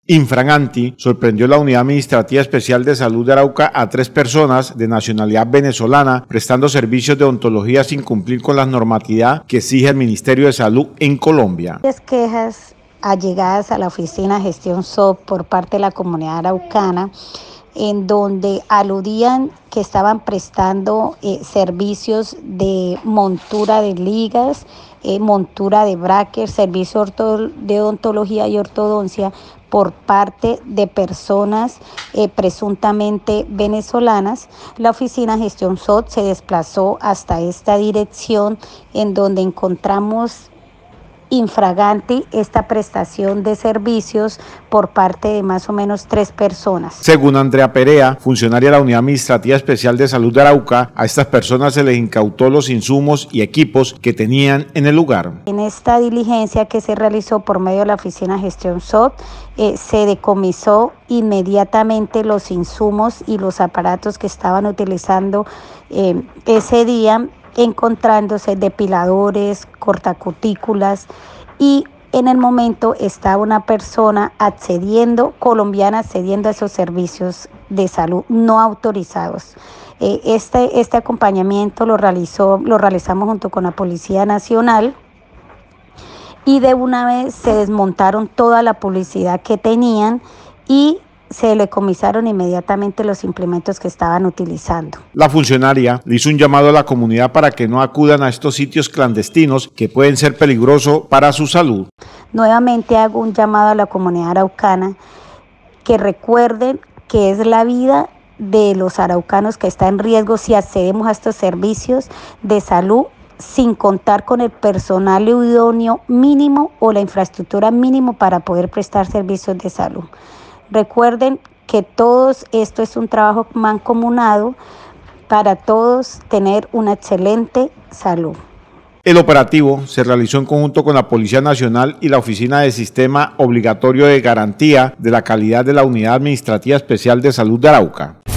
Infraganti sorprendió la Unidad Administrativa Especial de Salud de Arauca a 3 personas de nacionalidad venezolana prestando servicios de odontología sin cumplir con la normatividad que exige el Ministerio de Salud en Colombia. Las quejas allegadas a la Oficina de Gestión SOP por parte de la comunidad araucana, en donde aludían que estaban prestando servicios de montura de ligas, montura de brackets, servicio de odontología y ortodoncia por parte de personas presuntamente venezolanas. La Oficina de Gestión SOT se desplazó hasta esta dirección, en donde encontramos infraganti esta prestación de servicios por parte de más o menos 3 personas. Según Andrea Perea, funcionaria de la Unidad Administrativa Especial de Salud de Arauca, a estas personas se les incautó los insumos y equipos que tenían en el lugar. En esta diligencia que se realizó por medio de la Oficina de Gestión SOT, se decomisó inmediatamente los insumos y los aparatos que estaban utilizando ese día, encontrándose depiladores, cortacutículas, y en el momento estaba una persona colombiana accediendo a esos servicios de salud no autorizados. Este acompañamiento lo realizamos junto con la Policía Nacional, y de una vez se desmontaron toda la publicidad que tenían y se le decomisaron inmediatamente los implementos que estaban utilizando. La funcionaria le hizo un llamado a la comunidad para que no acudan a estos sitios clandestinos que pueden ser peligrosos para su salud. Nuevamente hago un llamado a la comunidad araucana que recuerden que es la vida de los araucanos que está en riesgo si accedemos a estos servicios de salud sin contar con el personal idóneo mínimo o la infraestructura mínimo para poder prestar servicios de salud. Recuerden que esto es un trabajo mancomunado para todos tener una excelente salud. El operativo se realizó en conjunto con la Policía Nacional y la Oficina de Sistema Obligatorio de Garantía de la Calidad de la Unidad Administrativa Especial de Salud de Arauca.